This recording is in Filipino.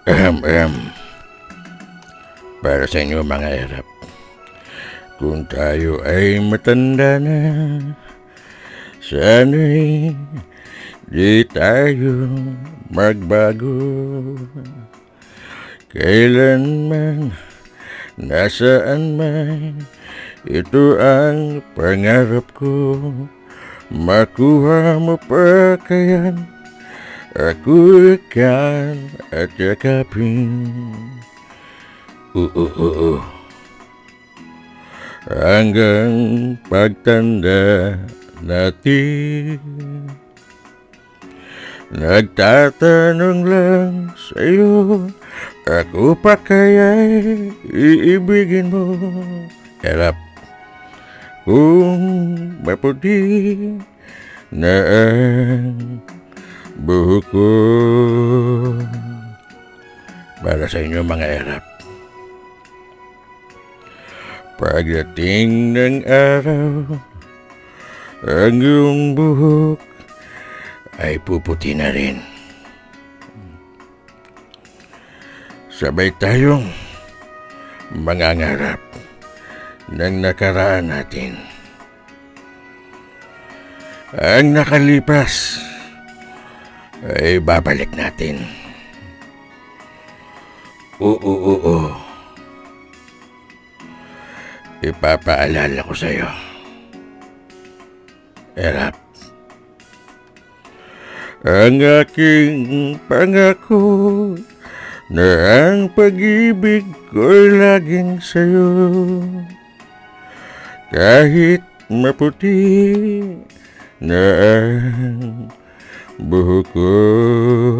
Ahem. Para sa inyo mga erap, kung tayo ay matanda na, sana'y di tayo magbago. Kailanman, nasaan man, ito ang pangarap ko. Makuha mo pa kayan, ako akan at yakapin. Hanggang pagtanda natin, nagtatanong lang sa'yo, ako pa kaya'y iibigin mo? Erap, kung maputi na ang buhok ko. Para sa inyo mga erap, pagdating ng araw, ang iyong buhok ay puputi na rin. Sabay tayong mangangarap ng nakaraan natin. Ang nakalipas ay babalik natin. Oo. Ipapaalala ko sa'yo, Erap, ang aking pangako na ang pag-ibig ko'y laging sa'yo. Kahit maputi na ang buhok ko.